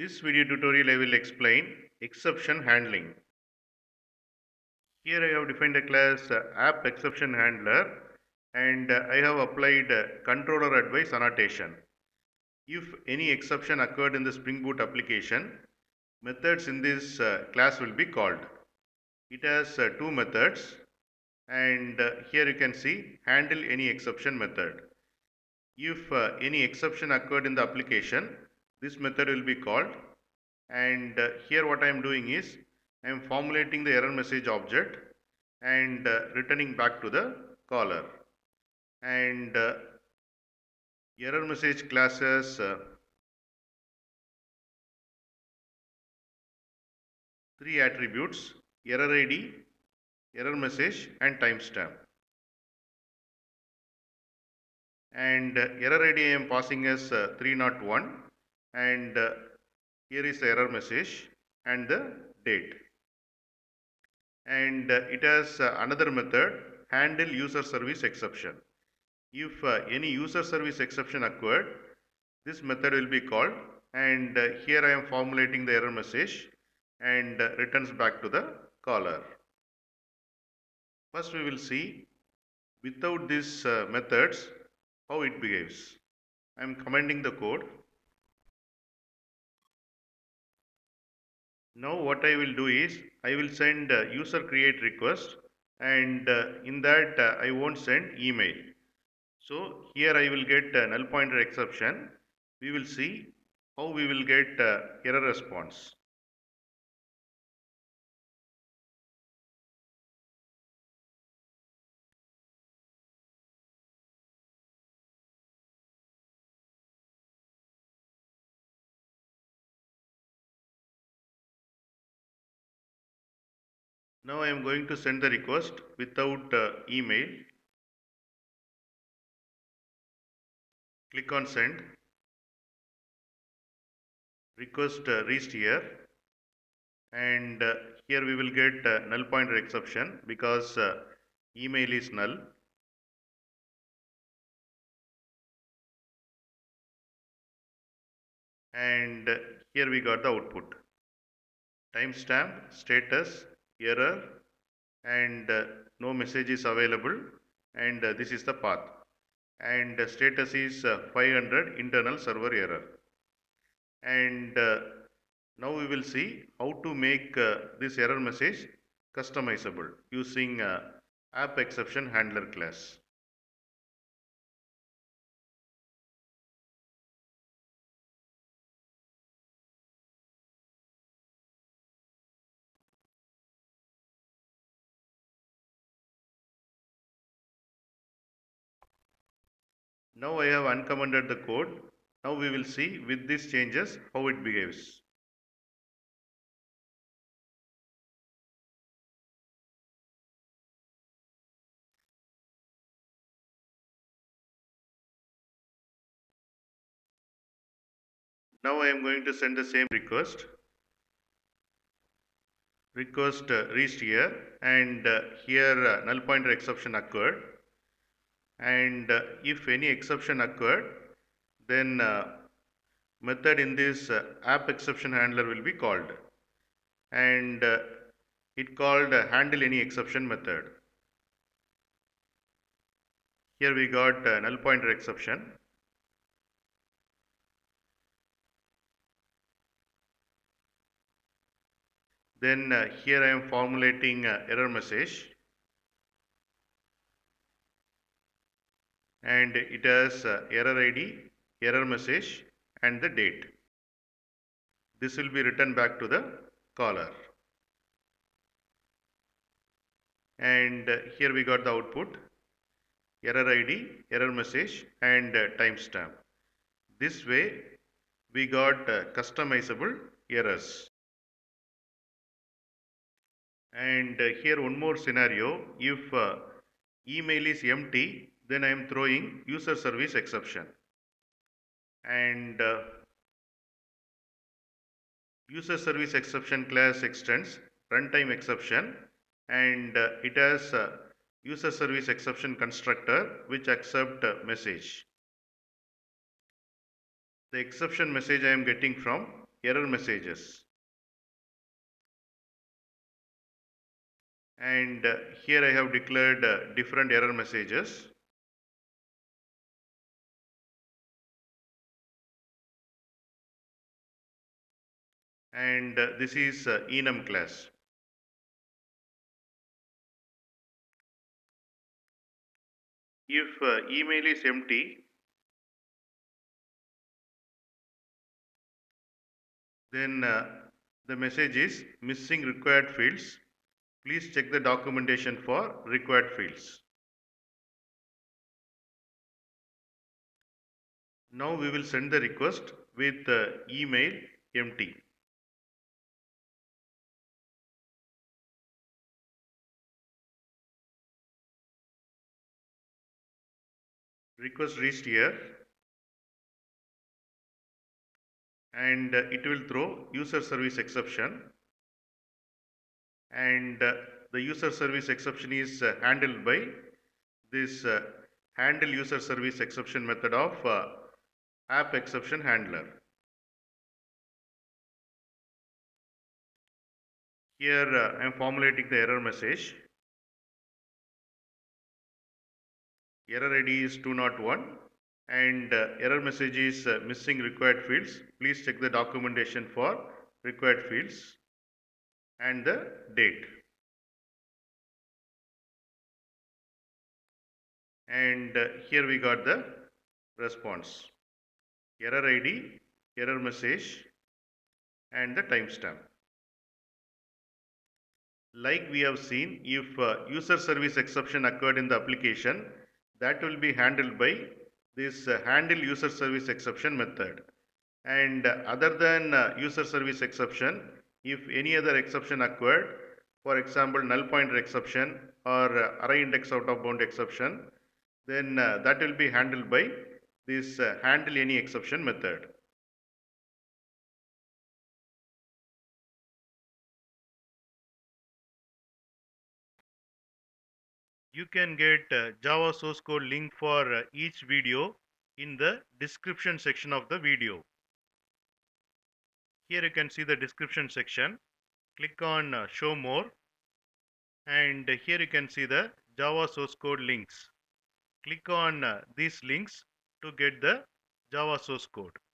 This video tutorial I will explain exception handling. Here I have defined a class app exception handler and I have applied controller advice annotation. If any exception occurred in the Spring Boot application, methods in this class will be called. It has two methods and here you can see handle any exception method. If any exception occurred in the application, this method will be called, and here what I am doing is I am formulating the error message object and returning back to the caller. And error message classes three attributes: error ID, error message and timestamp. And error ID I am passing as 301 and here is the error message and the date. And it has another method, handle user service exception. If any user service exception occurred, this method will be called, and here I am formulating the error message and returns back to the caller. First we will see without these methods how it behaves. I am commenting the code. Now what I will do is I will send user create request, and in that I won't send email. So here I will get null pointer exception. We will see how we will get error response. Now I am going to send the request without email. Click on send. Request reached here, and here we will get null pointer exception because email is null. And here we got the output: timestamp, status, error, and no message is available, and this is the path, and status is 500 internal server error. And now we will see how to make this error message customizable using app exception handler class. Now I have uncommented the code. Now we will see with these changes how it behaves. Now I am going to send the same request. Request reached here, and here null pointer exception occurred. And if any exception occurred, then method in this app exception handler will be called, and it called handle any exception method. Here we got null pointer exception. Then here I am formulating error message, and it has error ID, error message and the date. This will be returned back to the caller. And here we got the output: error ID, error message and timestamp. This way we got customizable errors. And here one more scenario: if email is empty, then I am throwing user service exception, and user service exception class extends runtime exception, and it has user service exception constructor which accept message. The exception message I am getting from error messages. And here I have declared different error messages. And this is enum class. If email is empty, then the message is missing required fields. Please check the documentation for required fields. Now we will send the request with email empty. Request reached here, and it will throw user service exception, and the user service exception is handled by this handle user service exception method of app exception handler. Here I am formulating the error message. Error ID is 201, and error message is missing required fields. Please check the documentation for required fields and the date. And here we got the response. Error ID, error message, and the timestamp. Like we have seen, if user service exception occurred in the application, that will be handled by this handle user service exception method. And other than user service exception, if any other exception occurred, for example null pointer exception or array index out of bound exception, then that will be handled by this handle any exception method. You can get Java source code link for each video in the description section of the video. Here you can see the description section. Click on show more, and here you can see the Java source code links. Click on these links to get the Java source code.